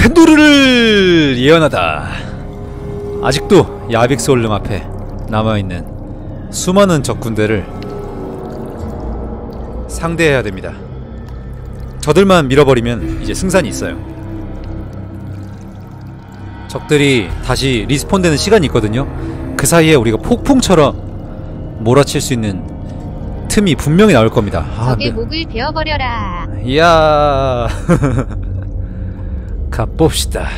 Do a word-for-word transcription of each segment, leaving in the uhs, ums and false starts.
누르를 예언하다. 아직도 야빅스 올름 앞에 남아있는 수많은 적군대를 상대해야 됩니다. 저들만 밀어버리면 이제 승산이 있어요. 적들이 다시 리스폰되는 시간이 있거든요. 그 사이에 우리가 폭풍처럼 몰아칠 수 있는 틈이 분명히 나올 겁니다. 아, 적의 네. 목을 베어버려라. 이야. 가봅시다.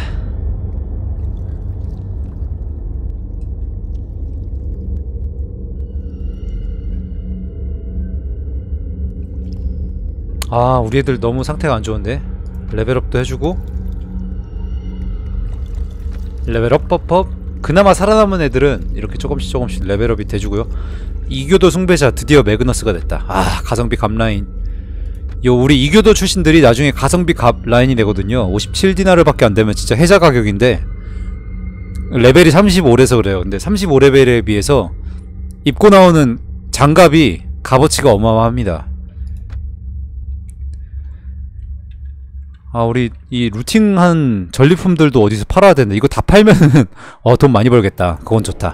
아, 우리 애들 너무 상태가 안 좋은데. 레벨업도 해주고 레벨업 법법. 그나마 살아남은 애들은 이렇게 조금씩 조금씩 레벨업이 돼주고요. 이교도 숭배자 드디어 매그너스가 됐다. 아, 가성비 갑 라인. 요 우리 이교도 출신들이 나중에 가성비 갑 라인이 되거든요. 오십칠 디나르밖에 안되면 진짜 해자 가격인데 레벨이 삼십오래서 그래요. 근데 삼십오 레벨에 비해서 입고 나오는 장갑이 값어치가 어마어마합니다. 아, 우리 이 루팅한 전리품들도 어디서 팔아야 되는데 이거 다 팔면은 어, 돈 많이 벌겠다. 그건 좋다.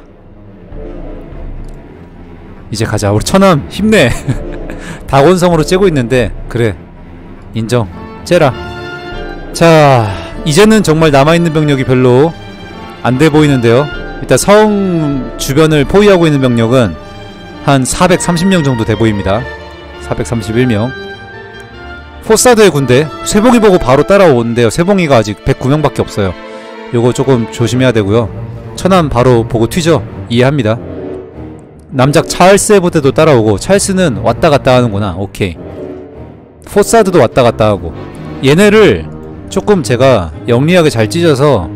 이제 가자. 우리 처남 힘내. 다곤성으로 째고 있는데 그래, 인정. 째라. 자, 이제는 정말 남아있는 병력이 별로 안 돼 보이는데요. 일단 성 주변을 포위하고 있는 병력은 한 사백삼십 명 정도 돼 보입니다. 사백삼십일 명. 포사드의 군대 쇠봉이 보고 바로 따라오는데요. 쇠봉이가 아직 백구 명밖에 없어요. 요거 조금 조심해야 되고요. 천안 바로 보고 튀죠. 이해합니다. 남작 찰스의 부대도 따라오고, 찰스는 왔다갔다 하는구나. 오케이. 포사드도 왔다갔다 하고. 얘네를 조금 제가 영리하게 잘 찢어서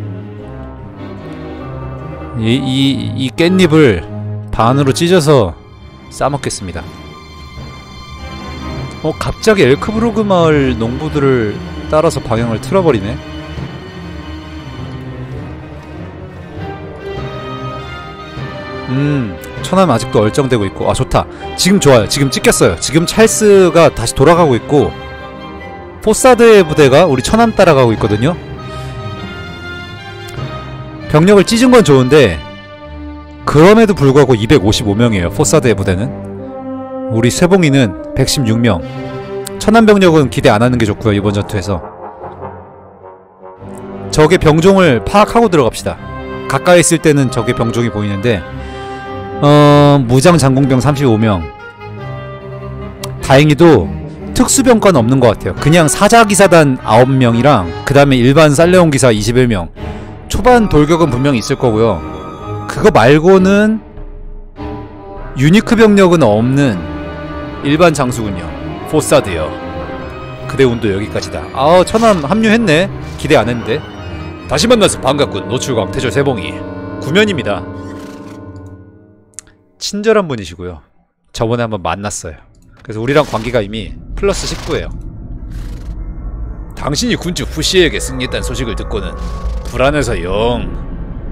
이, 이, 이 깻잎을 반으로 찢어서 싸먹겠습니다. 어, 갑자기 엘크브로그 마을 농부들을 따라서 방향을 틀어버리네. 음, 천안 아직도 얼쩡대고 있고. 아, 좋다. 지금 좋아요. 지금 찍혔어요. 지금 찰스가 다시 돌아가고 있고 포사드의 부대가 우리 천안 따라가고 있거든요. 병력을 찢은 건 좋은데 그럼에도 불구하고 이백오십오 명이에요 포사드의 부대는. 우리 쇠봉이는 백십육 명. 천안 병력은 기대 안 하는 게 좋고요. 이번 전투에서 적의 병종을 파악하고 들어갑시다. 가까이 있을 때는 적의 병종이 보이는데 어... 무장 장공병 삼십오 명. 다행히도 특수병과는 없는 것 같아요. 그냥 사자기사단 아홉 명이랑 그 다음에 일반 쌀레온 기사 이십일 명. 초반 돌격은 분명히 있을 거고요. 그거 말고는 유니크 병력은 없는 일반 장수군요. 포사드요. 그대 운도 여기까지다. 아우, 천안 합류했네. 기대 안 했는데. 다시 만나서 반갑군. 노출광 태조 세봉이. 구면입니다. 친절한 분이시고요. 저번에 한번 만났어요. 그래서 우리랑 관계가 이미 플러스 십구예요. 당신이 군주 푸시에게 승리했다는 소식을 듣고는 불안해서 영.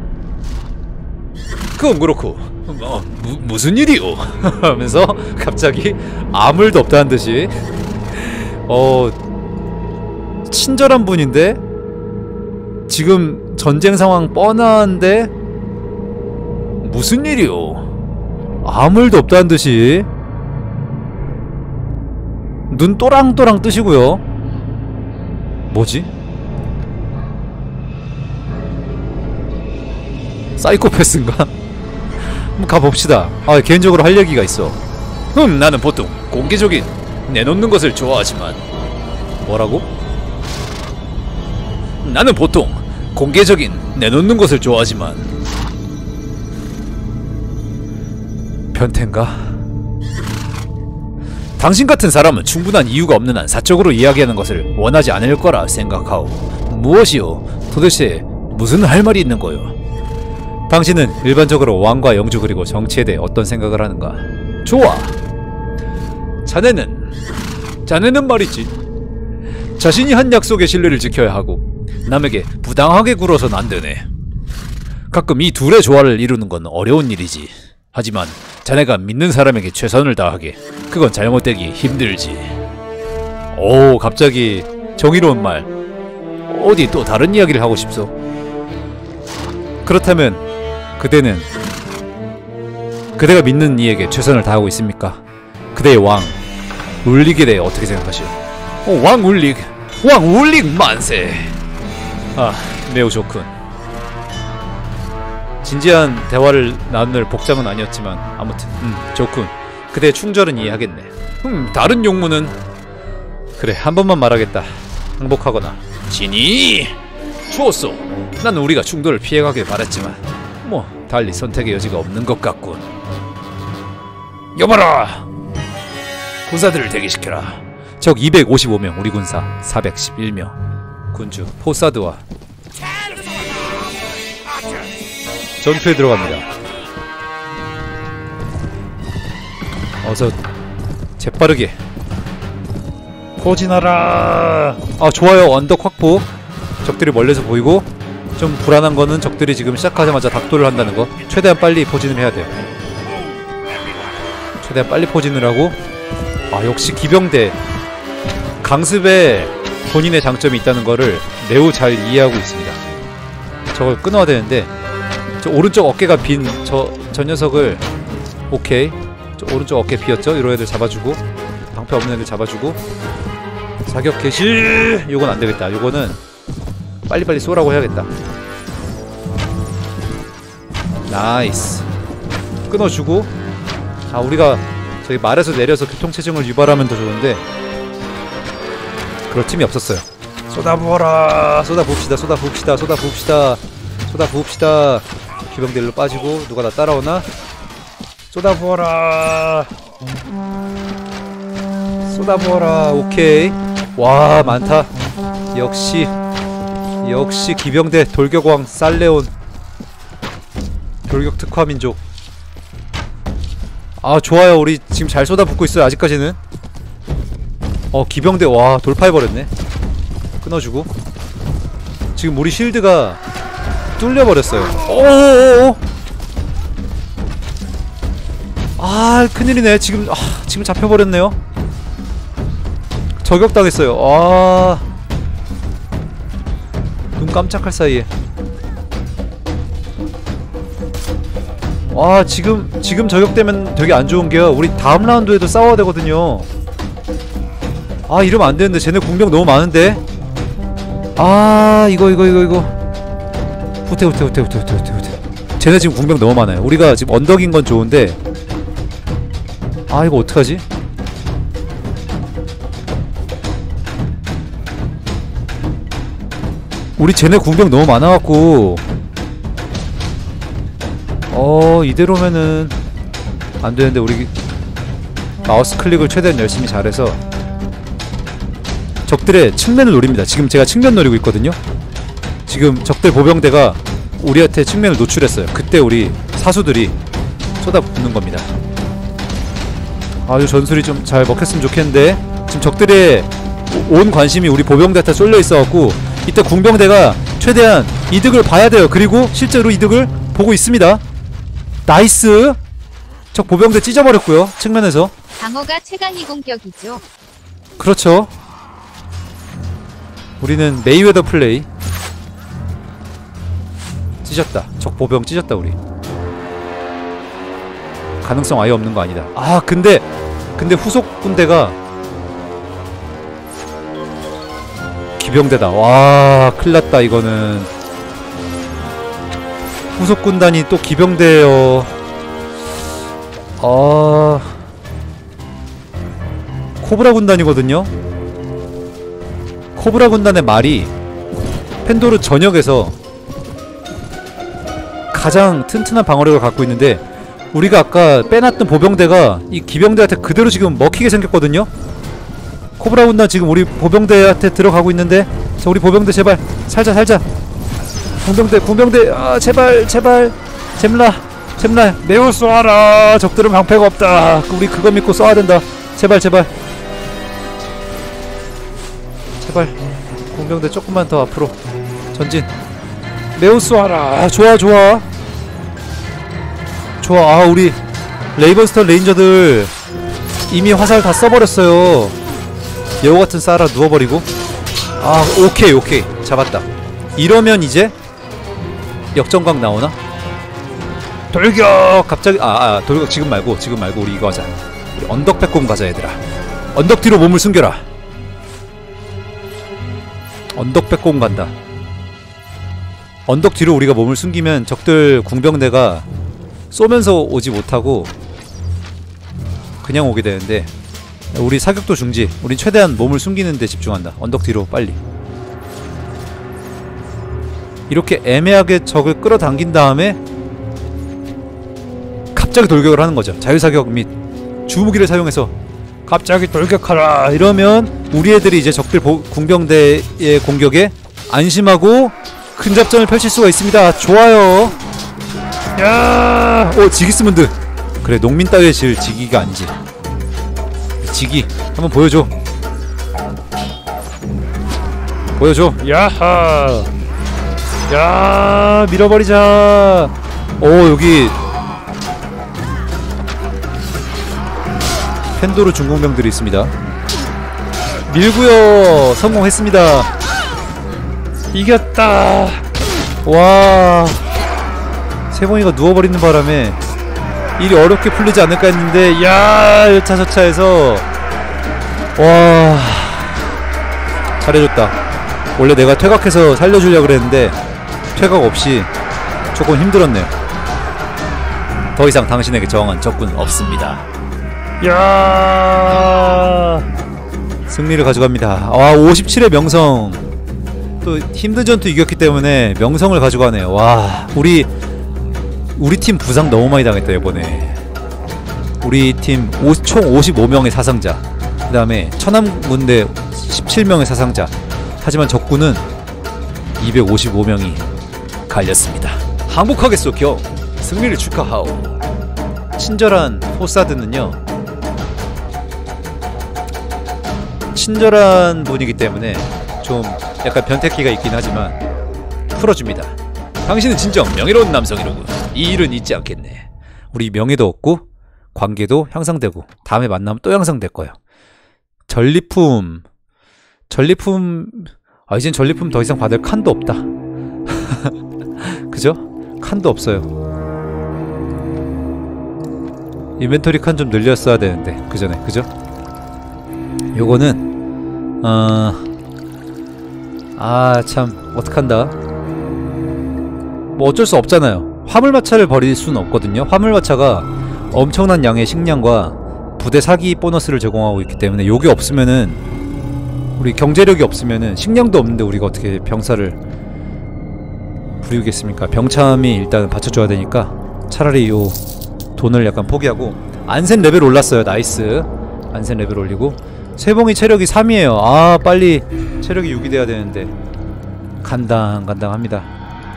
그건 그렇고 어, 무, 무슨 일이오? 하면서 갑자기 아무 일도 없다는 듯이 어... 친절한 분인데 지금 전쟁 상황 뻔한데 무슨 일이오? 아무 일도 없다는 듯이 눈 또랑또랑 뜨시고요. 뭐지? 사이코패스인가? 한번 가봅시다. 아, 개인적으로 할 얘기가 있어. 음, 나는 보통 공개적인 내놓는 것을 좋아하지만. 뭐라고? 나는 보통 공개적인 내놓는 것을 좋아하지만. 변태인가? 당신 같은 사람은 충분한 이유가 없는 한 사적으로 이야기하는 것을 원하지 않을 거라 생각하오. 무엇이오? 도대체 무슨 할 말이 있는 거요? 당신은 일반적으로 왕과 영주 그리고 정치에 대해 어떤 생각을 하는가? 좋아! 자네는 자네는 말이지, 자신이 한 약속의 신뢰를 지켜야 하고 남에게 부당하게 굴어선 안 되네. 가끔 이 둘의 조화를 이루는 건 어려운 일이지. 하지만 자네가 믿는 사람에게 최선을 다하게, 그건 잘못되기 힘들지. 오, 갑자기 정의로운 말. 어디 또 다른 이야기를 하고 싶소? 그렇다면 그대는 그대가 믿는 이에게 최선을 다하고 있습니까? 그대의 왕 울릭에 대해 어떻게 생각하시오? 어, 왕 울릭! 왕 울릭 만세! 아, 매우 좋군. 진지한 대화를 나눌 복장은 아니었지만 아무튼 음, 좋군. 그대의 충절은 이해하겠네. 음, 다른 용무는? 그래, 한 번만 말하겠다. 항복하거나. 진이! 좋았어. 난 우리가 충돌을 피해가길 바랬지만 뭐 달리 선택의 여지가 없는 것 같군. 여봐라! 군사들을 대기시켜라. 적 이백오십오 명, 우리 군사 사백십일 명. 군주 포사드와 전투에 들어갑니다. 어서 재빠르게 포진하라. 아, 좋아요. 언덕 확보. 적들이 멀리서 보이고 좀 불안한 거는 적들이 지금 시작하자마자 닥돌을 한다는 거. 최대한 빨리 포진을 해야 돼요. 최대한 빨리 포진을 하고. 아, 역시 기병대 강습에 본인의 장점이 있다는 거를 매우 잘 이해하고 있습니다. 저걸 끊어야 되는데 저 오른쪽 어깨가 빈 저 저 녀석을 오케이. 저 오른쪽 어깨 비었죠? 이런 애들 잡아주고 방패 없는 애들 잡아주고 사격 개시. 요건 안 되겠다. 요거는 빨리빨리 쏘라고 해야겠다. 나이스. 끊어주고. 아, 우리가 저기 말에서 내려서 교통체증을 유발하면 더 좋은데 그럴 틈이 없었어요. 쏟아부어라. 쏟아부읍시다. 쏟아부읍시다. 쏟아부읍시다. 쏟아부읍시다. 기병대 일로 빠지고. 누가 나 따라오나? 쏟아부어라. 쏟아부어라. 오케이. 와, 많다. 역시 역시 기병대 돌격왕 살레온. 돌격 특화민족. 아, 좋아요. 우리 지금 잘 쏟아붓고 있어요. 아직까지는. 어, 기병대. 와, 돌파해버렸네. 끊어주고. 지금 우리 실드가 뚫려버렸어요. 오오오오. 아, 큰일이네. 지금. 아, 지금 잡혀버렸네요. 저격당했어요. 아, 눈 깜짝할 사이에. 와, 지금 지금 저격되면 되게 안 좋은게요. 우리 다음 라운드에도 싸워야 되거든요. 아, 이러면 안 되는데. 쟤네 공병 너무 많은데. 아, 이거 이거 이거 이거 후퇴 후퇴 후퇴 후퇴 후퇴 후퇴 후퇴. 쟤네 지금 공병 너무 많아요. 우리가 지금 언덕인 건 좋은데. 아, 이거 어떡하지? 우리 쟤네 공병 너무 많아갖고 어, 이대로면은 안되는데. 우리 마우스 클릭을 최대한 열심히 잘해서 적들의 측면을 노립니다. 지금 제가 측면 노리고 있거든요. 지금 적들 보병대가 우리한테 측면을 노출했어요. 그때 우리 사수들이 쏟아붓는 겁니다. 아주 전술이 좀 잘 먹혔으면 좋겠는데 지금 적들의 온 관심이 우리 보병대한테 쏠려 있어갖고 이때 궁병대가 최대한 이득을 봐야 돼요. 그리고 실제로 이득을 보고 있습니다. 나이스! 적 보병대 찢어버렸고요. 측면에서. 방어가 최강의 공격이죠. 그렇죠. 우리는 메이웨더 플레이. 찢었다. 적 보병 찢었다 우리. 가능성 아예 없는 거 아니다. 아, 근데 근데 후속 군대가 기병대다. 와, 큰일났다 이거는. 후속 군단이 또 기병대예요. 아, 코브라 군단이거든요. 코브라 군단의 말이 펜도르 전역에서 가장 튼튼한 방어력을 갖고 있는데 우리가 아까 빼놨던 보병대가 이 기병대한테 그대로 지금 먹히게 생겼거든요. 코브라 군단 지금 우리 보병대한테 들어가고 있는데. 자, 우리 보병대 제발 살자 살자. 공병대 공병대. 아, 제발 제발. 잼라 잼라 매우 쏘아라. 적들은 방패가 없다. 우리 그거 믿고 쏘아야 된다. 제발 제발 제발. 공병대 조금만 더 앞으로 전진. 매우 쏘아라. 아, 좋아 좋아 좋아. 아, 우리 레이번스터 레인저들 이미 화살 다 써버렸어요. 여우같은 쌀아 누워버리고. 아 오케이 오케이 잡았다. 이러면 이제 역전각 나오나? 돌격! 갑자기 아, 아 돌격 지금 말고 지금 말고 우리 이거 하자. 우리 언덕 빼꼼 가자 얘들아. 언덕 뒤로 몸을 숨겨라. 언덕 빼꼼 간다. 언덕 뒤로 우리가 몸을 숨기면 적들 궁병대가 쏘면서 오지 못하고 그냥 오게 되는데 우리 사격도 중지. 우린 최대한 몸을 숨기는 데 집중한다. 언덕 뒤로 빨리. 이렇게 애매하게 적을 끌어당긴 다음에 갑자기 돌격을 하는 거죠. 자유사격 및 주무기를 사용해서 갑자기 돌격하라 이러면 우리 애들이 이제 적들 보, 궁병대의 공격에 안심하고 큰 작전을 펼칠 수가 있습니다. 좋아요. 야, 오 지기스문드. 그래 농민 따위의 질 지기가 아니지. 지기 한번 보여줘. 보여줘. 야하. 야 밀어버리자. 오 여기 펜도르 중공병들이 있습니다. 밀고요. 성공했습니다. 이겼다. 와 세봉이가 누워버리는 바람에 일이 어렵게 풀리지 않을까 했는데 야 여차저차해서 와 잘해줬다. 원래 내가 퇴각해서 살려주려고 그랬는데 퇴각 없이 조금 힘들었네요. 더 이상 당신에게 저항한 적군 없습니다. 야 승리를 가져갑니다. 와 오십칠의 명성. 또 힘든 전투 이겼기 때문에 명성을 가져가네요. 와 우리 우리 팀 부상 너무 많이 당했다 이번에. 우리 팀 총 오십오 명의 사상자, 그 다음에 천암군대 십칠 명의 사상자. 하지만 적군은 이백오십오 명이 갈렸습니다. 항복하겠소 겨. 승리를 축하하오. 친절한 포사드는요 친절한 분이기 때문에 좀 약간 변태기가 있긴 하지만 풀어줍니다. 당신은 진정 명예로운 남성이로군. 이 일은 잊지 않겠네. 우리 명예도 얻고 관계도 향상되고 다음에 만나면 또 향상될 거야. 전리품 전리품 아 이젠 전리품 더 이상 받을 칸도 없다. 그죠? 칸도 없어요. 인벤토리 칸 좀 늘렸어야 되는데 그 전에 그죠? 요거는 어... 아 참 어떡한다. 뭐 어쩔 수 없잖아요. 화물마차를 버릴 수는 없거든요. 화물마차가 엄청난 양의 식량과 부대 사기 보너스를 제공하고 있기 때문에 요게 없으면은 우리 경제력이 없으면은 식량도 없는데 우리가 어떻게 병사를 부리겠습니까? 병참이 일단 받쳐줘야 되니까 차라리 요 돈을 약간 포기하고. 안센 레벨 올랐어요. 나이스. 안센 레벨 올리고 세봉이 체력이 삼이에요 아 빨리 체력이 육이 돼야 되는데 간당간당합니다.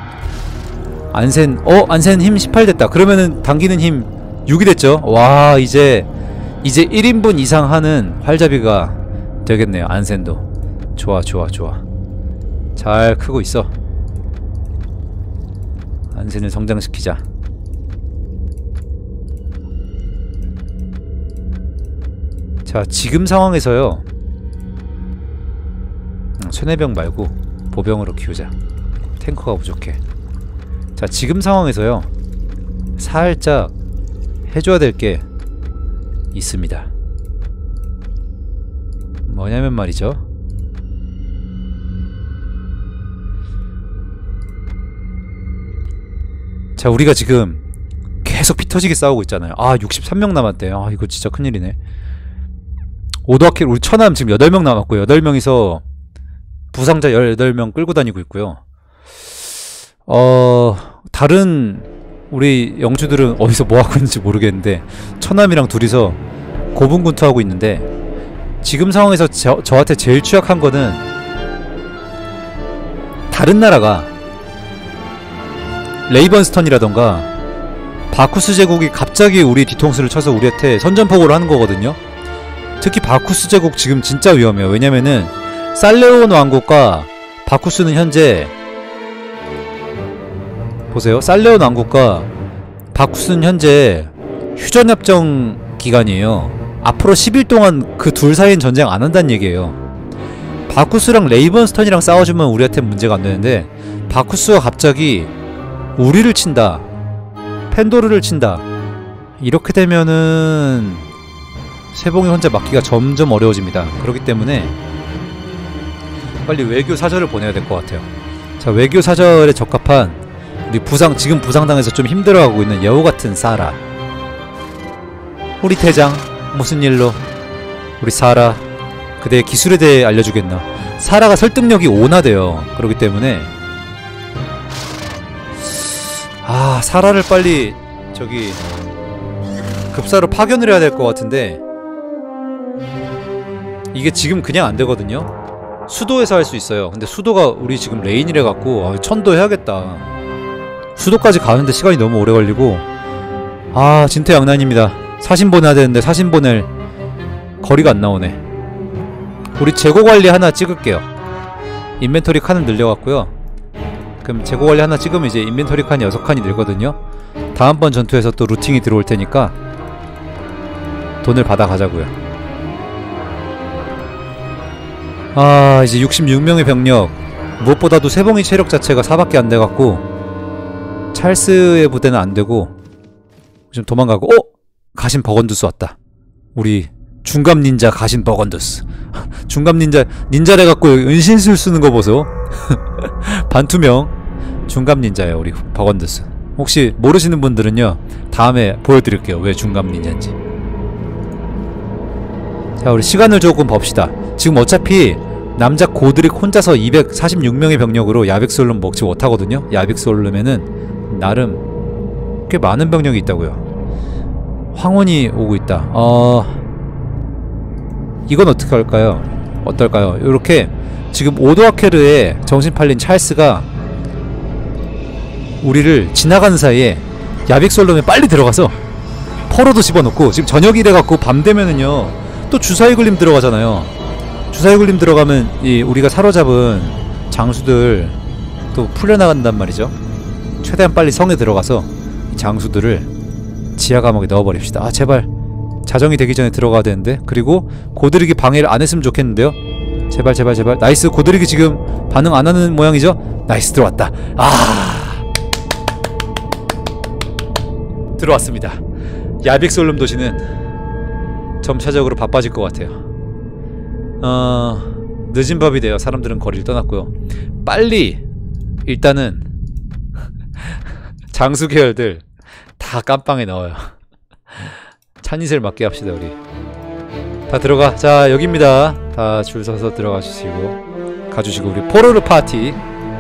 안센 어? 안센 힘 십팔 됐다. 그러면은 당기는 힘 육이 됐죠. 와 이제 이제 일 인분 이상 하는 활잡이가 되겠네요. 안센도 좋아 좋아 좋아. 잘 크고 있어. 안센을 성장시키자. 자 지금 상황에서요 쇠뇌병 말고 보병으로 키우자. 탱커가 부족해. 자 지금 상황에서요 살짝 해줘야 될 게 있습니다. 뭐냐면 말이죠, 자 우리가 지금 계속 피 터지게 싸우고 있잖아요. 아 육십삼 명 남았대요. 아 이거 진짜 큰일이네. 오도아킬 우리 천암 지금 여덟 명 남았고 여덟 명이서 부상자 열여덟 명 끌고 다니고 있고요. 어... 다른 우리 영주들은 어디서 뭐하고 있는지 모르겠는데 천암이랑 둘이서 고분군투하고 있는데 지금 상황에서 저, 저한테 제일 취약한 거는 다른 나라가 레이번스턴이라던가 바쿠스 제국이 갑자기 우리 뒤통수를 쳐서 우리한테 선전포고를 하는 거거든요. 특히 바쿠스 제국 지금 진짜 위험해요. 왜냐면은 살레온 왕국과 바쿠스는 현재 보세요. 살레온 왕국과 바쿠스는 현재 휴전협정 기간이에요. 앞으로 십 일 동안 그 둘 사이엔 전쟁 안 한다는 얘기예요. 바쿠스랑 레이번스턴이랑 싸워주면 우리한테 문제가 안 되는데 바쿠스가 갑자기 우리를 친다, 펜도르를 친다, 이렇게 되면은 세봉이 혼자 막기가 점점 어려워집니다. 그렇기 때문에 빨리 외교 사절을 보내야 될 것 같아요. 자, 외교 사절에 적합한 우리 부상, 지금 부상당해서 좀 힘들어하고 있는 여우같은 사라. 우리 대장 무슨 일로? 우리 사라, 그대의 기술에 대해 알려주겠나? 사라가 설득력이 오나 돼요. 그렇기 때문에 아, 사라를 빨리 저기 급사로 파견을 해야 될 것 같은데 이게 지금 그냥 안 되거든요. 수도에서 할 수 있어요. 근데 수도가 우리 지금 레인이래 갖고 아, 천도 해야겠다. 수도까지 가는데 시간이 너무 오래 걸리고 아, 진퇴양난입니다. 사신 보내야 되는데 사신 보낼 거리가 안 나오네. 우리 재고 관리 하나 찍을게요. 인벤토리 칸을 늘려갖고요. 그럼 재고 관리 하나 찍으면 이제 인벤토리 칸이 여섯 칸이 늘거든요. 다음번 전투에서 또 루팅이 들어올 테니까 돈을 받아 가자고요. 아, 이제 육십육 명의 병력. 무엇보다도 세봉이 체력 자체가 사밖에 안 돼갖고 찰스의 부대는 안 되고 좀 도망가고. 어? 가신 버건두스 왔다. 우리 중갑 닌자 가신 버건두스. 중갑 닌자 닌자래 갖고 은신술 쓰는 거 보소. 반투명 중갑 닌자예요, 우리 버건두스. 혹시 모르시는 분들은요, 다음에 보여드릴게요, 왜 중갑 닌자인지. 자, 우리 시간을 조금 봅시다. 지금 어차피 남자 고드릭 혼자서 이백사십육 명의 병력으로 야백솔름 먹지 못하거든요. 야백솔름에는 나름 꽤 많은 병력이 있다고요. 황혼이 오고 있다. 어... 이건 어떻게 할까요? 어떨까요? 요렇게 지금 오도아케르에 정신 팔린 찰스가 우리를 지나가는 사이에 야백솔름에 빨리 들어가서 포로도 집어넣고, 지금 저녁이래 갖고 밤 되면은요 또 주사위 글림 들어가잖아요. 주사위 글림 들어가면 이 우리가 사로잡은 장수들 또 풀려나간단 말이죠. 최대한 빨리 성에 들어가서 이 장수들을 지하 감옥에 넣어버립시다. 아, 제발 자정이 되기 전에 들어가야 되는데. 그리고 고드릭이 방해를 안 했으면 좋겠는데요. 제발 제발 제발. 나이스. 고드릭이 지금 반응 안 하는 모양이죠. 나이스, 들어왔다. 아, 들어왔습니다. 야백솔름 도시는 점차적으로 바빠질 것 같아요. 어... 늦은 밤이 돼요. 사람들은 거리를 떠났고요. 빨리 일단은 장수 계열들 다 깜빵에 넣어요. 찬이슬 맞게 합시다. 우리 다 들어가. 자, 여기입니다. 다 줄 서서 들어가 주시고 가주시고. 우리 포로르 파티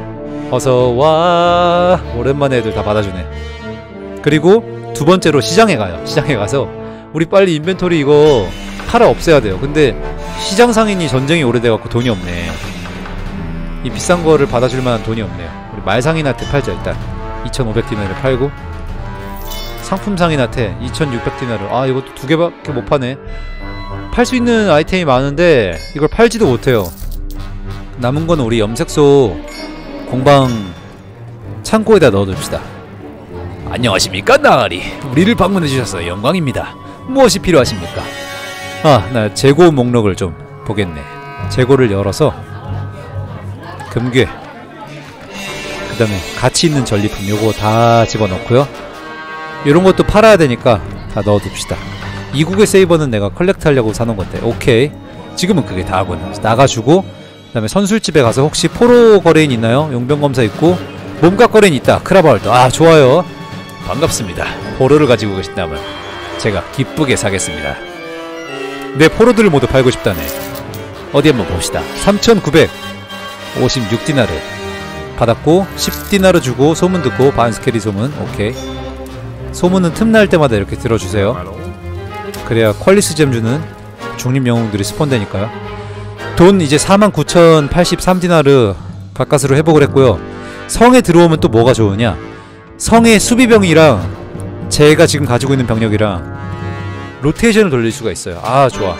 어서와. 오랜만에 애들 다 받아주네. 그리고 두 번째로 시장에 가요. 시장에 가서 우리 빨리 인벤토리 이거 팔아 없애야 돼요. 근데 시장 상인이 전쟁이 오래돼갖고 돈이 없네. 이 비싼 거를 받아줄 만한 돈이 없네요. 우리 말상인한테 팔자. 일단 이천오백 디나를 팔고, 상품 상인한테 이천육백 디나를. 아, 이것도 두 개밖에 못 파네. 팔 수 있는 아이템이 많은데 이걸 팔지도 못해요. 남은 건 우리 염색소 공방 창고에다 넣어둡시다. 안녕하십니까, 나으리. 우리를 방문해주셔서 영광입니다. 무엇이 필요하십니까? 아, 나 재고 목록을 좀 보겠네. 재고를 열어서 금괴, 그 다음에 가치있는 전리품 요거 다 집어넣고요. 요런 것도 팔아야 되니까 다 넣어둡시다. 이국의 세이버는 내가 컬렉트 하려고 사놓은 건데. 오케이, 지금은 그게 다하군. 나가주고, 그 다음에 선술집에 가서 혹시 포로 거래인 있나요? 용병검사 있고 몸값 거래인 있다. 크라바월드. 아, 좋아요. 반갑습니다. 포로를 가지고 계신다면 제가 기쁘게 사겠습니다. 내 포로들을 모두 팔고 싶다네. 어디 한번 봅시다. 삼천구백오십육 디나르 받았고 십 디나르 주고 소문 듣고 반스케리 소문. 오케이. 소문은 틈날 때마다 이렇게 들어주세요. 그래야 퀄리스 잼 주는 중립 영웅들이 스폰되니까요. 돈 이제 사만 구천팔십삼 디나르 가까스로 회복을 했고요. 성에 들어오면 또 뭐가 좋으냐, 성의 수비병이랑 제가 지금 가지고 있는 병력이랑 로테이션을 돌릴 수가 있어요. 아, 좋아.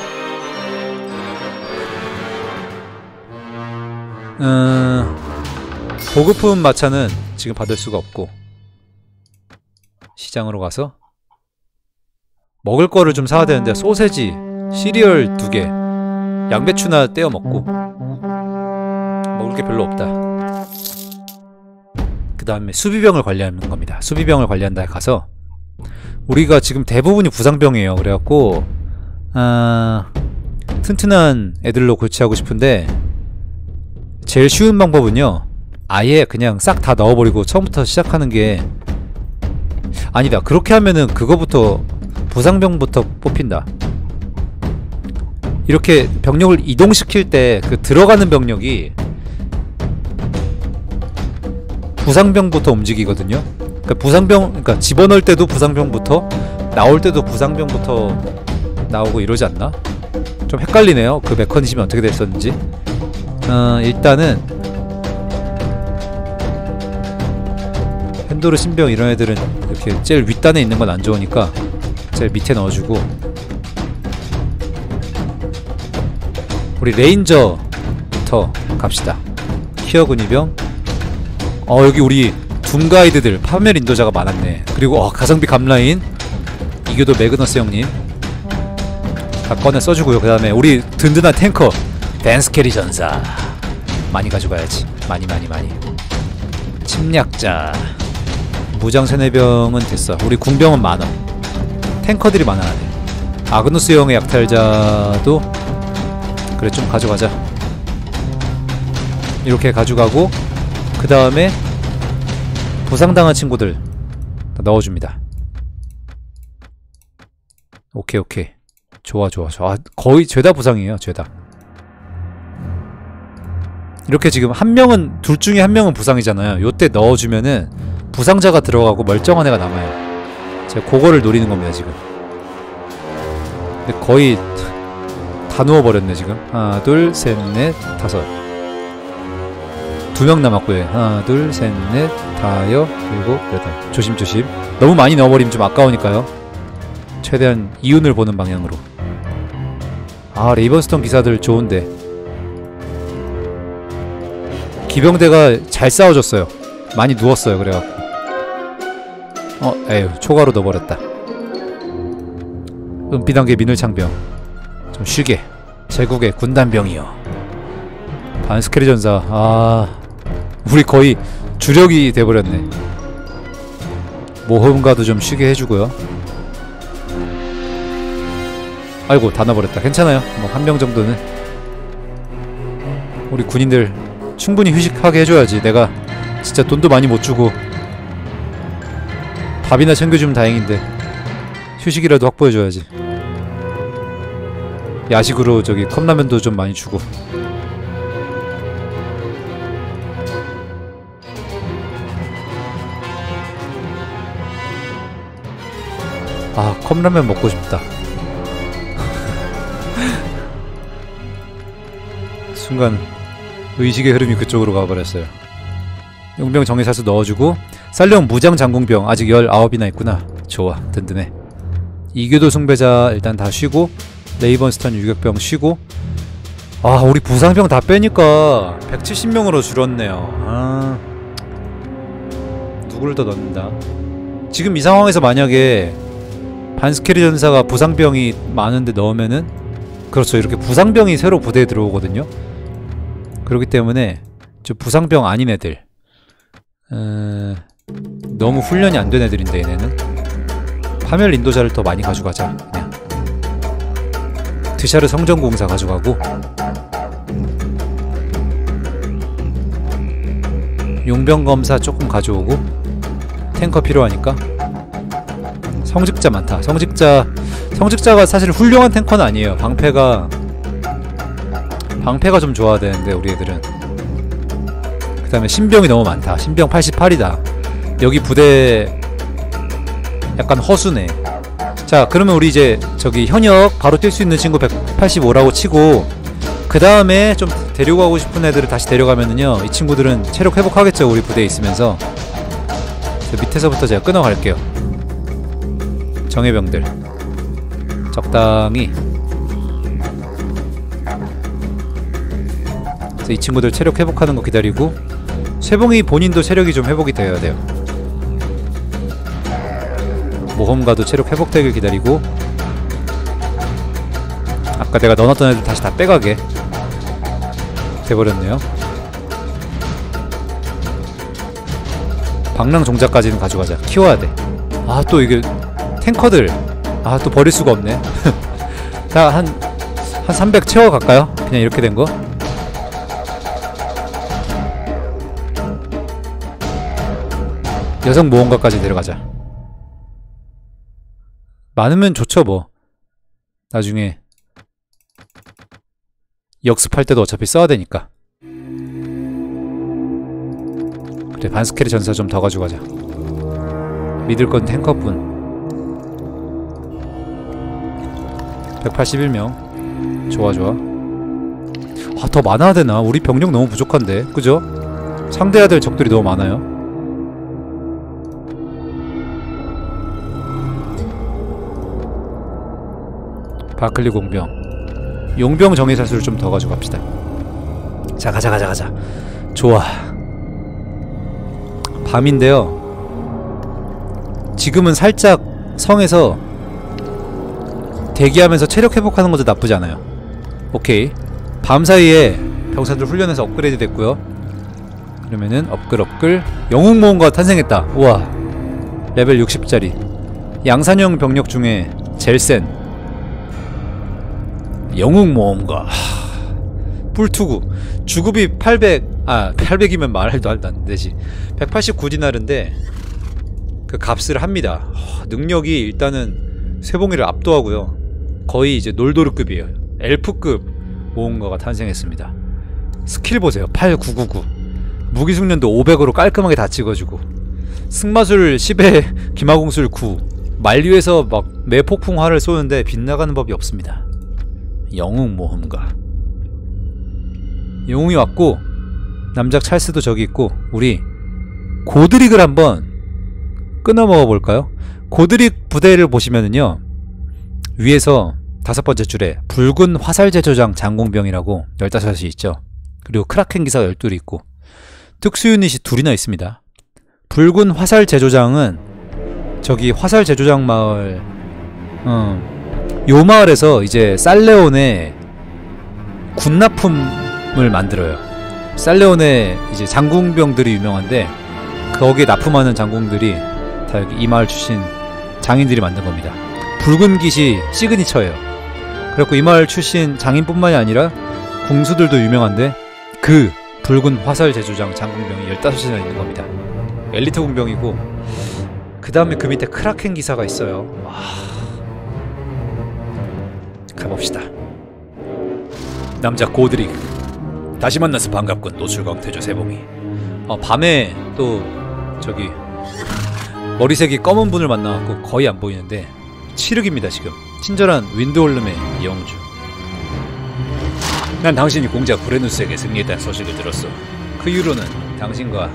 음... 보급품 마차는 지금 받을 수가 없고 시장으로 가서 먹을 거를 좀 사야 되는데 소세지, 시리얼 두 개, 양배추나 떼어 먹고 먹을 게 별로 없다. 그 다음에 수비병을 관리하는 겁니다. 수비병을 관리한다 가서 우리가 지금 대부분이 부상병이에요. 그래갖고 아... 튼튼한 애들로 교체하고 싶은데 제일 쉬운 방법은요, 아예 그냥 싹 다 넣어버리고 처음부터 시작하는 게 아니다. 그렇게 하면은 그거부터 부상병부터 뽑힌다. 이렇게 병력을 이동시킬 때 그 들어가는 병력이 부상병부터 움직이거든요. 그러니까 부상병, 그러니까 집어넣을 때도 부상병부터, 나올 때도 부상병부터 나오고 이러지 않나? 좀 헷갈리네요. 그 메커니즘이 어떻게 됐었는지. 어, 일단은 펜도르 신병 이런 애들은 이렇게 제일 윗단에 있는 건 안 좋으니까 제일 밑에 넣어주고, 우리 레인저부터 갑시다. 퀴어 군의병. 어, 여기 우리 둠가이드들 파멸 인도자가 많았네. 그리고 어, 가성비 감라인 이교도 매그너스 형님 다 꺼내 써주고요. 그 다음에 우리 든든한 탱커 댄스캐리 전사 많이 가져가야지. 많이 많이 많이. 침략자 무장 세뇌병은 됐어. 우리 궁병은 많아. 탱커들이 많아야 돼. 아그누스 형의 약탈자도 그래 좀 가져가자. 이렇게 가져가고 그 다음에 부상당한 친구들 다 넣어줍니다. 오케이 오케이 좋아 좋아 좋아. 거의 죄다 부상이에요. 죄다. 이렇게 지금 한 명은, 둘 중에 한 명은 부상이잖아요. 요때 넣어주면은 부상자가 들어가고 멀쩡한 애가 남아요. 제가 그거를 노리는 겁니다 지금. 근데 거의 다 누워버렸네 지금. 하나 둘 셋 넷 다섯. 두 명 남았고요. 하나 둘 셋 넷 다여 일곱 여덟. 조심조심. 너무 많이 넣어버리면 좀 아까우니까요. 최대한 이윤을 보는 방향으로. 아, 레이번스톤 기사들 좋은데 기병대가 잘 싸워줬어요. 많이 누웠어요. 그래갖고 어 에휴 초과로 넣어버렸다. 은비단계 민을창병 좀 쉬게. 제국의 군단병이요. 반스케리 전사. 아, 우리 거의 주력이 돼버렸네. 모험가도 좀 쉬게 해주고요. 아이고 다 넣어버렸다. 괜찮아요. 뭐 한 명 정도는. 우리 군인들 충분히 휴식하게 해줘야지. 내가 진짜 돈도 많이 못주고 밥이나 챙겨주면 다행인데 휴식이라도 확보해줘야지. 야식으로 저기 컵라면도 좀 많이 주고. 아, 컵라면 먹고 싶다. 순간 의식의 흐름이 그쪽으로 가버렸어요. 용병 정예사수 넣어주고 쌀령 무장 장공병 아직 열아홉이나 있구나. 좋아 든든해. 이교도 숭배자 일단 다 쉬고 레이번스턴 유격병 쉬고. 아, 우리 부상병 다 빼니까 백칠십 명으로 줄었네요. 아, 누구를 더 넣는다. 지금 이 상황에서 만약에 반스케리 전사가 부상병이 많은데 넣으면은, 그렇죠, 이렇게 부상병이 새로 부대에 들어오거든요. 그렇기 때문에 저 부상병 아닌 애들, 어... 너무 훈련이 안 된 애들인데 얘네는 파멸 인도자를 더 많이 가져가자. 그냥 드샤르 성전공사 가져가고 용병검사 조금 가져오고 탱커 필요하니까. 성직자 많다. 성직자 성직자가 사실 훌륭한 탱커는 아니에요. 방패가 방패가 좀 좋아야 되는데 우리 애들은. 그 다음에 신병이 너무 많다. 신병 팔십팔이다 여기 부대 약간 허수네. 자, 그러면 우리 이제 저기 현역 바로 뛸 수 있는 친구 백팔십오라고 치고, 그 다음에 좀 데리고 가고 싶은 애들을 다시 데려가면은요, 이 친구들은 체력 회복하겠죠. 우리 부대에 있으면서. 밑에서부터 제가 끊어갈게요. 정예병들 적당히. 그래서 이 친구들 체력 회복하는 거 기다리고, 쇠봉이 본인도 체력이 좀 회복이 되어야 돼요. 모험가도 체력 회복되길 기다리고. 아까 내가 넣어놨던 애들 다시 다 빼가게 돼버렸네요. 방랑 종자까지는 가져가자. 키워야 돼. 아 또 이게 탱커들 아 또 버릴 수가 없네. 자 한 한 삼백 채워갈까요? 그냥 이렇게 된거. 여성 모험가까지 데려가자. 많으면 좋죠 뭐. 나중에 역습할 때도 어차피 써야 되니까. 그래 반스케르 전사 좀 더 가져가자. 믿을 건 탱커뿐. 백팔십일 명. 좋아 좋아. 아 더 많아야 되나? 우리 병력 너무 부족한데 그죠? 상대해야 될 적들이 너무 많아요. 바클리 공병. 용병 정예사수를 좀 더 가져갑시다. 자 가자 가자 가자. 좋아. 밤인데요. 지금은 살짝 성에서 대기하면서 체력 회복하는 것도 나쁘지 않아요. 오케이. 밤 사이에 병사들 훈련해서 업그레이드 됐고요. 그러면은 업글 업글. 영웅모험가 탄생했다. 우와. 레벨 육십짜리 양산형 병력 중에 제일 센 영웅모험가. 뿔투구. 주급이 팔백. 아 팔백이면 말도 안 되지. 백팔십구 디나르인데 그 값을 합니다. 허, 능력이 일단은 쇠봉이를 압도하고요. 거의 이제 놀도르급이에요. 엘프급 모험가가 탄생했습니다. 스킬 보세요. 팔구구구. 무기숙련도 오백으로 깔끔하게 다 찍어주고, 승마술 십에 기마공술 구. 만류에서 막 매폭풍화를 쏘는데 빗나가는 법이 없습니다. 영웅모험가. 영웅이 왔고 남작 찰스도 저기 있고, 우리 고드릭을 한번 끊어먹어볼까요? 고드릭 부대를 보시면은요, 위에서 다섯 번째 줄에 붉은 화살제조장 장공병이라고 열다섯이 있죠. 그리고 크라켄 기사가 열둘이 있고 특수 유닛이 둘이나 있습니다. 붉은 화살제조장은 저기 화살제조장 마을, 음, 요 마을에서 이제 살레온의 군납품을 만들어요. 살레온의 이제 장궁병들이 유명한데 거기에 납품하는 장궁들이 다 여기 이 마을 출신 장인들이 만든 겁니다. 붉은 깃이 시그니처예요. 그래갖고 이 마을 출신 장인뿐만이 아니라 궁수들도 유명한데 그 붉은 화살 제조장 장궁병이 열다섯이나 있는 겁니다. 엘리트 궁병이고, 그 다음에 그 밑에 크라켄 기사가 있어요. 와... 가봅시다. 남자 고드릭. 다시 만나서 반갑군. 노출광 태조 세봉이. 어, 밤에 또 저기 머리색이 검은 분을 만나갖고 거의 안 보이는데 칠흑입니다 지금. 친절한 윈드홀름의 영주. 난 당신이 공작 브레누스에게 승리했다는 소식을 들었어. 그 이후로는 당신과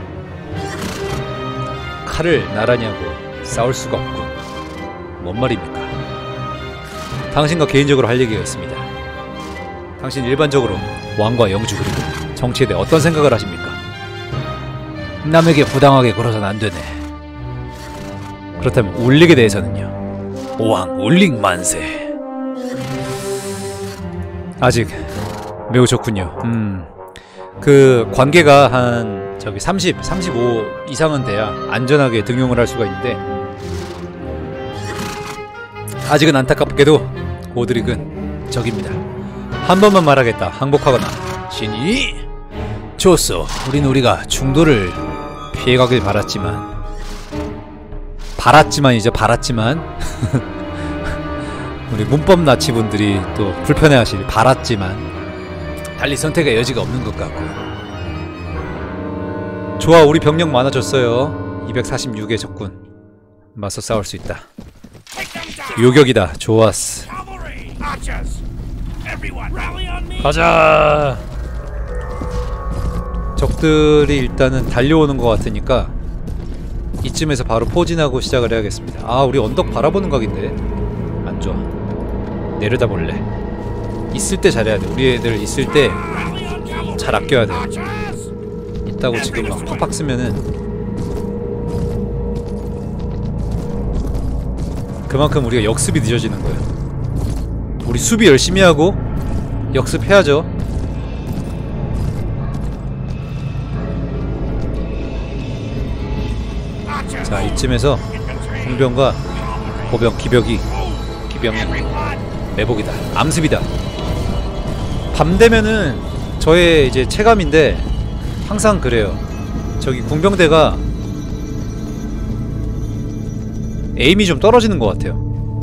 칼을 나란히 하고 싸울 수가 없군. 뭔 말입니까? 당신과 개인적으로 할 얘기가 있습니다. 당신 일반적으로 왕과 영주 그리고 정치에 대해 어떤 생각을 하십니까? 남에게 부당하게 굴어서는 안 되네. 그렇다면 울릭에 대해서는요? 오왕 울릭 만세. 아직 매우 좋군요. 음, 그 관계가 한 저기 삼십, 삼십오 이상은 돼야 안전하게 등용을 할 수가 있는데 아직은 안타깝게도 고드릭은 적입니다. 한 번만 말하겠다. 항복하거나. 신이 좋소. 우린 우리가 중도를 피해가길 바랐지만 바랐지만이죠. 바랐지만 우리 문법 나치분들이 또 불편해하실 바랐지만 달리 선택의 여지가 없는 것 같고. 좋아, 우리 병력 많아졌어요. 이백사십육의 적군. 맞서 싸울 수 있다. 요격이다. 좋았어. 가자. 적들이 일단은 달려오는 것 같으니까 이쯤에서 바로 포진하고 시작을 해야겠습니다. 아, 우리 언덕 바라보는 각인데 안 좋아. 내려다볼래. 있을 때 잘해야 돼. 우리 애들 있을 때 잘 아껴야 돼. 있다고 지금 막 팍팍 쓰면은 그만큼 우리가 역습이 늦어지는 거예요. 우리 수비 열심히 하고 역습해야죠. 자, 이쯤에서 공병과 보병, 기벽이 기병이 매복이다. 암습이다. 밤 되면은 저의 이제 체감인데 항상 그래요. 저기 군병대가 에임이 좀 떨어지는 것 같아요.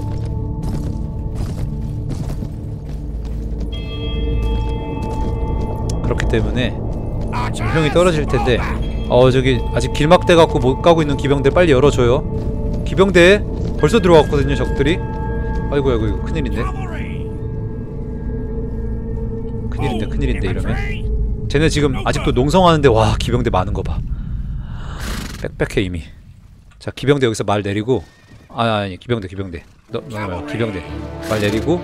그렇기 때문에 정평이 떨어질 텐데, 어 저기 아직 길막돼 갖고 못 가고 있는 기병대 빨리 열어줘요. 기병대 벌써 들어왔거든요, 적들이. 아이고 아이고 이거 큰일인데. 큰일인데 큰일인데 이러면. 쟤네 지금 아직도 농성하는데 와 기병대 많은 거 봐. 빽빽해 이미. 자, 기병대 여기서 말 내리고, 아니 아니 기병대 기병대 너, 너, 너, 기병대 말 내리고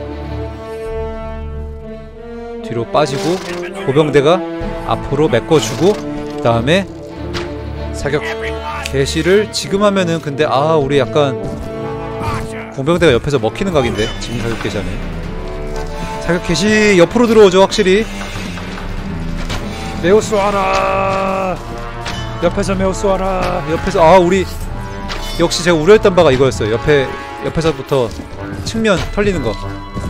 뒤로 빠지고 보병대가 앞으로 메꿔주고, 그 다음에 사격 개시를 지금 하면은, 근데 아 우리 약간 공병대가 옆에서 먹히는 각인데 지금 사격 개시 하면. 사격 개시 옆으로 들어오죠 확실히. 매우 쏘아라. 옆에서 매우 쏘아라. 옆에서 아 우리 역시 제가 우려했던 바가 이거였어요. 옆에 옆에서부터 측면 털리는 거.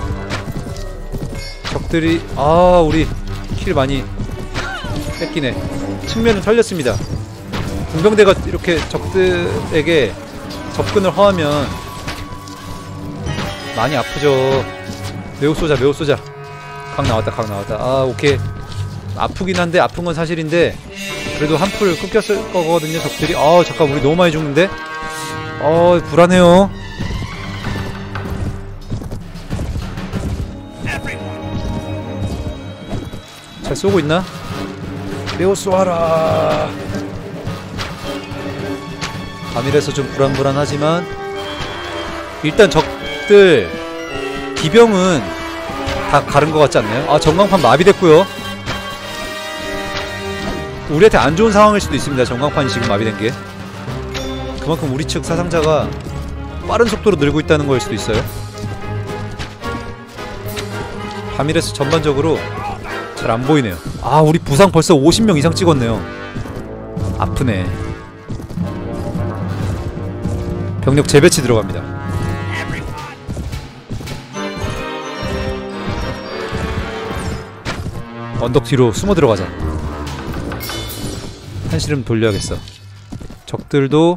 적들이 아 우리 킬 많이 뺏기네. 측면은 털렸습니다. 공병대가 이렇게 적들에게 접근을 허하면 많이 아프죠. 매우 쏘자 매우 쏘자. 각 나왔다 각 나왔다. 아 오케이. 아프긴 한데, 아픈 건 사실인데 그래도 한 풀 끊겼을 거거든요 적들이. 아 잠깐 우리 너무 많이 죽는데. 어 불안해요. 잘 쏘고 있나? 매우 쏘아라. 밤이라서 좀 불안불안하지만 일단 적들 기병은 다 가른 것 같지 않나요? 아 전광판 마비됐고요. 우리한테 안 좋은 상황일 수도 있습니다. 전광판이 지금 마비된 게. 그만큼 우리 측 사상자가 빠른 속도로 늘고 있다는 거일 수도 있어요. 하미레스 전반적으로 잘 안 보이네요. 아 우리 부상 벌써 오십 명 이상 찍었네요. 아프네. 병력 재배치 들어갑니다. 언덕 뒤로 숨어 들어가자. 한시름 돌려야겠어. 적들도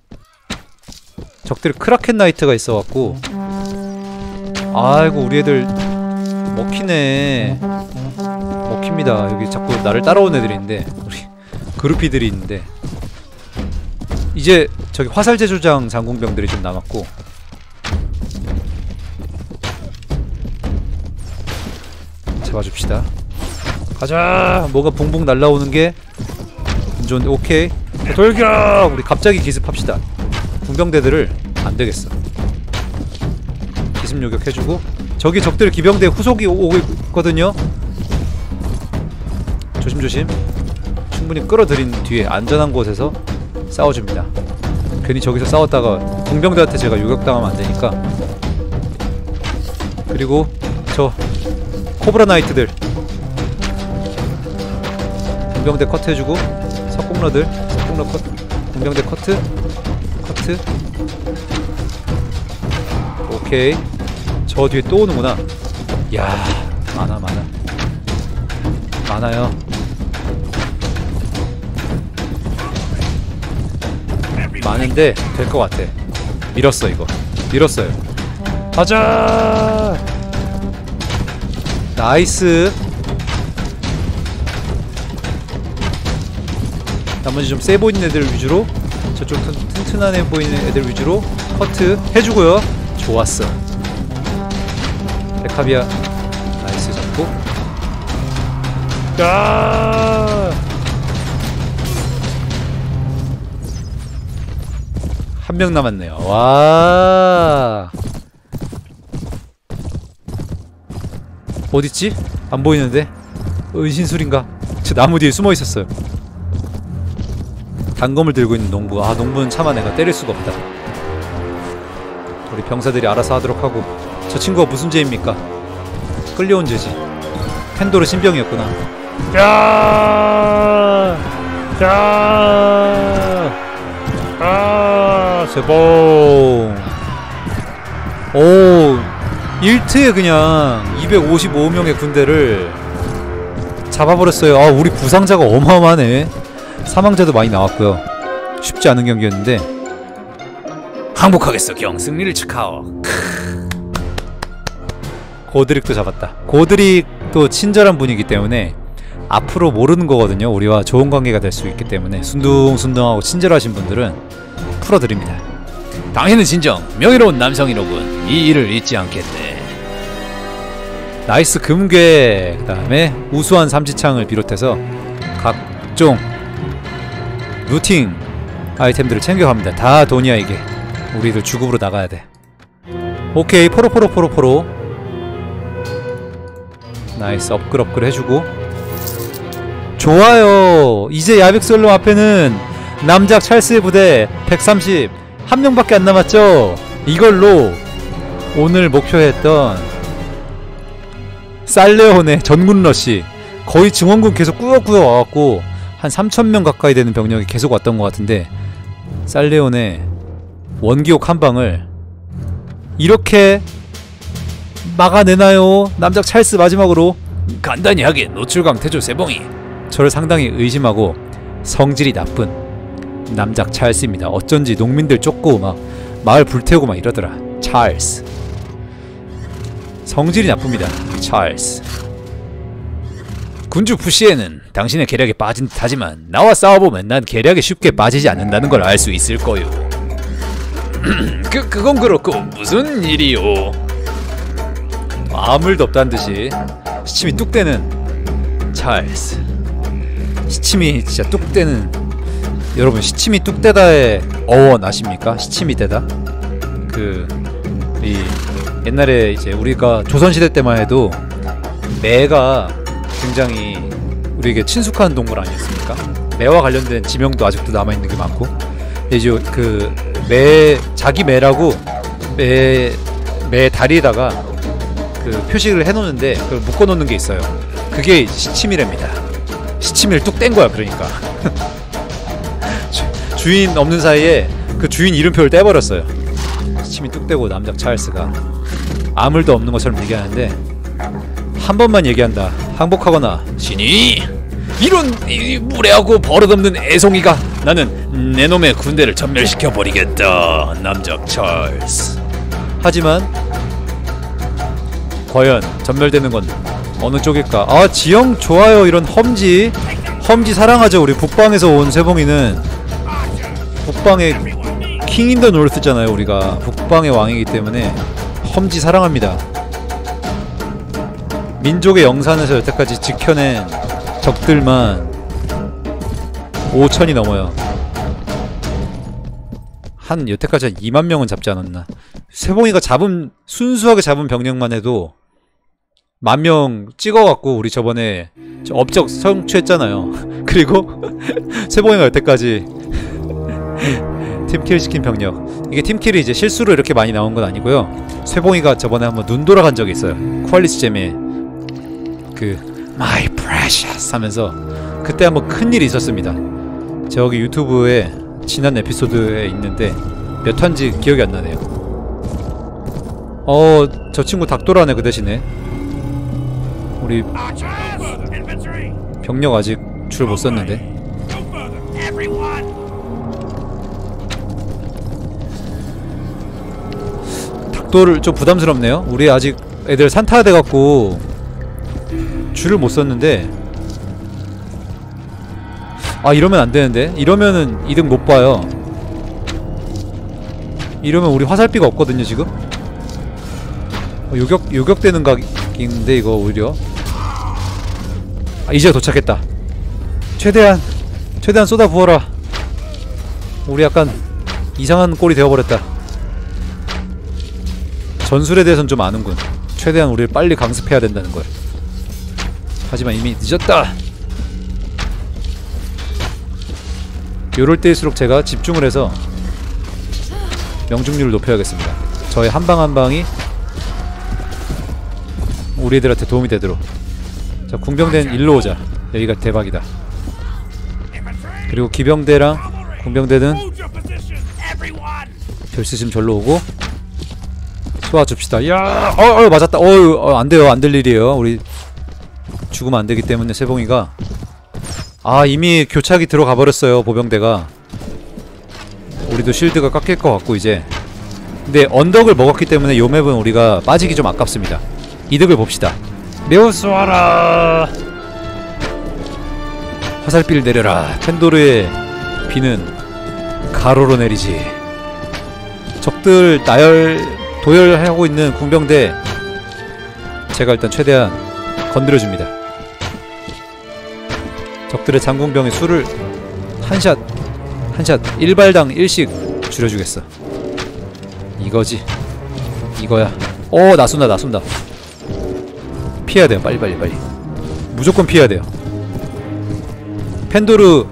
적들 크라켄 나이트가 있어갖고. 아이고 우리 애들 먹히네. 먹힙니다. 여기 자꾸 나를 따라오는 애들이 있는데, 우리 그루피들이 있는데. 이제 저기 화살제조장 장군병들이 좀 남았고. 잡아줍시다. 가자. 뭐가 붕붕 날라오는게 좋은데. 오케이 돌격! 우리 갑자기 기습합시다. 군병대들을 안되겠어. 기습 요격해주고. 저기 적들 기병대 후속이 오고 있거든요. 조심조심. 충분히 끌어들인 뒤에 안전한 곳에서 싸워줍니다. 괜히 저기서 싸웠다가 군병대한테 제가 요격당하면 안되니까. 그리고 저 코브라 나이트들 군병대 컷해주고. 석공러들 석공러 컷. 군병대 커트 커트. 오케이. 저 뒤에 또 오는구나. 야 많아 많아 많아요. 많은데 될 것 같아. 밀었어 이거. 밀었어요. 가자. 나이스. 나머지 좀 세 보이는 애들 위주로, 저쪽 튼튼한 애 보이는 애들 위주로 커트 해주고요. 좋았어. 레카비아 나이스 잡고. 야! 한 명 남았네요. 와. 어딨지? 안 보이는데? 은신술인가? 저 나무 뒤에 숨어 있었어요. 단검을 들고 있는 농부. 아 농부는 차마 내가 때릴 수가 없다. 우리 병사들이 알아서 하도록 하고. 저 친구가 무슨 죄입니까? 끌려온 죄지. 펜도르 신병이었구나. 야! 야! 아! 세봉. 오, 일 트에 그냥 이백오십오 명의 군대를 잡아버렸어요. 아, 우리 부상자가 어마어마하네. 사망자도 많이 나왔고요. 쉽지 않은 경기였는데 항복하겠어 경, 승리를 축하하오. 고드릭도 잡았다. 고드릭도 친절한 분이기 때문에 앞으로 모르는 거거든요. 우리와 좋은 관계가 될 수 있기 때문에 순둥순둥하고 친절하신 분들은 풀어드립니다. 당신은 진정 명예로운 남성이로군. 이 일을 잊지 않겠네. 나이스 금괴, 그 다음에 우수한 삼지창을 비롯해서 각종 루팅 아이템들을 챙겨갑니다. 다 도니아에게. 우리들 주급으로 나가야 돼. 오케이, 포로포로포로포로. 나이스, 업글 업글 해주고. 좋아요. 이제 야백솔롬 앞에는 남작 찰스의 부대 백삼십 한 명밖에 안 남았죠. 이걸로 오늘 목표했던 살레온의 전군 러시, 거의 증원군 계속 꾸역꾸역 와갖고 한 삼천 명 가까이 되는 병력이 계속 왔던 것 같은데, 살레온의 원기옥 한 방을 이렇게 막아내나요? 남작 찰스 마지막으로 간단히 하긴 노출강 태조 세봉이 저를 상당히 의심하고 성질이 나쁜 남작 찰스입니다. 어쩐지 농민들 쫓고 막 마을 불태우고 막 이러더라. 찰스 성질이 나쁩니다. 찰스 군주 푸시에는 당신의 계략에 빠진 듯 하지만 나와 싸워보면 난 계략에 쉽게 빠지지 않는다는 걸 알 수 있을 거요. 그, 그건 그렇고 무슨 일이요? 아무 일도 없다는 듯이 시침이 뚝대는 찰스. 시침이 진짜 뚝대는, 여러분 시침이 뚝대다의 어원 아십니까? 시침이 대다? 그 이 옛날에 이제 우리가 조선시대 때만 해도 매가 굉장히 우리에게 친숙한 동물 아니었습니까? 매와 관련된 지명도 아직도 남아있는 게 많고, 이제 그 매, 자기 매라고 매, 매 다리에다가 그 표식을 해놓는데 그걸 묶어놓는 게 있어요. 그게 시침이랍니다. 시침이를 뚝 뗀 거야. 그러니까 주, 주인 없는 사이에 그 주인 이름표를 떼버렸어요. 시침이 뚝 떼고 남작 찰스가 아무 일도 없는 것처럼 얘기하는데, 한 번만 얘기한다. 항복하거나. 신이 이런 이, 무례하고 버릇없는 애송이가. 나는 내 놈의 군대를 전멸시켜버리겠다. 남작 찰스. 하지만 과연 전멸되는 건 어느 쪽일까? 아, 지형 좋아요. 이런 험지 험지 사랑하죠. 우리 북방에서 온 세봉이는 북방의 킹 인 더 노르스잖아요. 우리가 북방의 왕이기 때문에 험지 사랑합니다. 민족의 영산에서 여태까지 지켜낸 적들만 오천이 넘어요. 한 여태까지 한 이만 명은 잡지 않았나. 세봉이가 잡은, 순수하게 잡은 병력만 해도 만 명 찍어갖고 우리 저번에 저 업적 성취했잖아요. 그리고 세봉이가 여태까지 팀킬 시킨 병력, 이게 팀킬이 이제 실수로 이렇게 많이 나온 건 아니고요. 세봉이가 저번에 한번 눈 돌아간 적이 있어요. 퀄리스잼에 그 My Precious 하면서 그때 한번 큰일이 있었습니다. 저기 유튜브에 지난 에피소드에 있는데 몇 화인지 기억이 안 나네요. 어, 저 친구 닭도라네. 그 대신에 우리 병력 아직 줄 못 썼는데. 닭도를 좀 부담스럽네요. 우리 아직 애들 산타야 돼갖고 줄을 못 썼는데. 아, 이러면 안 되는데. 이러면은 이득 못 봐요. 이러면 우리 화살비가 없거든요 지금. 어, 요격 요격되는 각인데 이거 오히려. 아, 이제 도착했다. 최대한 최대한 쏟아 부어라. 우리 약간 이상한 꼴이 되어버렸다. 전술에 대해서는 좀 아는군. 최대한 우리를 빨리 강습해야 된다는 걸. 하지만 이미 늦었다. 요럴 때일수록 제가 집중을 해서 명중률을 높여야겠습니다. 저의 한방 한방이 우리 애들한테 도움이 되도록. 자, 궁병대는 일로 오자. 여기가 대박이다. 그리고 기병대랑 궁병대는 저 있으시면 절로 오고 쏘아줍시다. 야, 어, 어 맞았다. 어, 어, 안 돼요. 안 될 일이에요. 우리 죽으면 안 되기 때문에 세봉이가 아 이미 교착이 들어가 버렸어요. 보병대가. 우리도 실드가 깎일 것 같고 이제. 근데 언덕을 먹었기 때문에 요 맵은 우리가 빠지기 좀 아깝습니다. 이득을 봅시다. 매우 쏘아라. 화살비를 내려라. 펜도르의 비는 가로로 내리지. 적들 나열 도열하고 있는 궁병대 제가 일단 최대한 건드려줍니다. 적들의 장궁병의 수를 한샷 한샷 일발당 일씩 줄여주겠어. 이거지. 이거야. 오 나 쏜다 나 쏜다. 피해야 돼요. 빨리 빨리 빨리. 무조건 피해야 돼요. 펜도르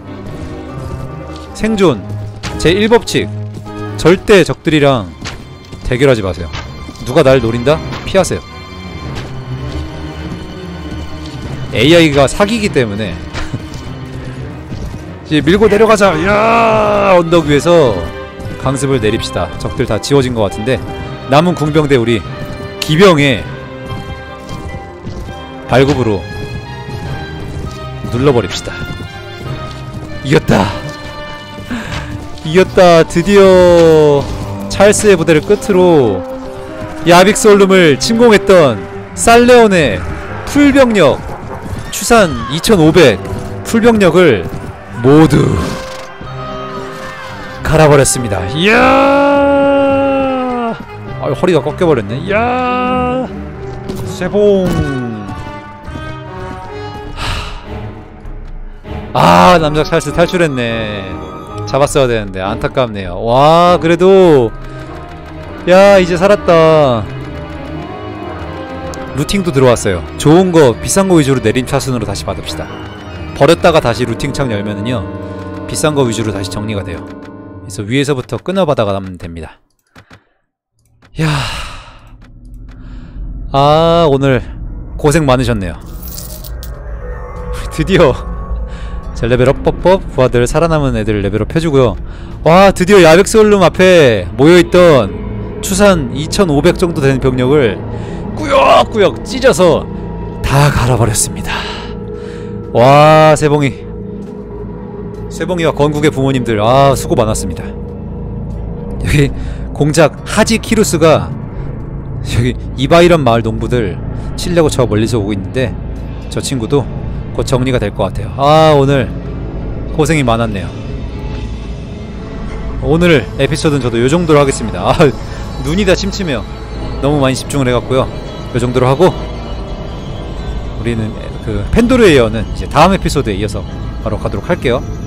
생존 제일 법칙. 절대 적들이랑 대결하지 마세요. 누가 날 노린다? 피하세요. 에이아이가 사기이기 때문에 이제 밀고 내려가자. 야 언덕 위에서 강습을 내립시다. 적들 다 지워진 것 같은데 남은 궁병대 우리 기병의 발굽으로 눌러버립시다. 이겼다. 이겼다. 드디어 찰스의 부대를 끝으로 야빅솔룸을 침공했던 살레온의 풀병력 추산 이천오백 풀병력을 모두 갈아버렸습니다. 이야! 아, 허리가 꺾여버렸네. 이야! 세봉! 아, 남자 찰스 탈출했네. 잡았어야 되는데 안타깝네요. 와, 그래도 야, 이제 살았다. 루팅도 들어왔어요. 좋은거 비싼거 위주로 내림 차순으로 다시 받읍시다. 버렸다가 다시 루팅 창 열면은요 비싼거 위주로 다시 정리가 돼요. 그래서 위에서부터 끊어받아가 가면 됩니다. 야, 아 오늘 고생 많으셨네요. 드디어 자 레벨업 뻑뻑 부하들 살아남은 애들 레벨업 해주고요. 와 드디어 야백스홀룸 앞에 모여있던 추산 이천오백 정도 되는 병력을 꾸역꾸역 찢어서 다 갈아버렸습니다. 와 세봉이 세봉이와 건국의 부모님들 아 수고 많았습니다. 여기 공작 하지 키루스가 여기 이바이런 마을 농부들 치려고 저 멀리서 오고 있는데 저 친구도 곧 정리가 될 것 같아요. 아 오늘 고생이 많았네요. 오늘 에피소드는 저도 요정도로 하겠습니다. 아 눈이 다 침침해요. 너무 많이 집중을 해갖고요. 요정도로 하고 우리는 그 펜도르의 예언은 이제 다음 에피소드에 이어서 바로 가도록 할게요.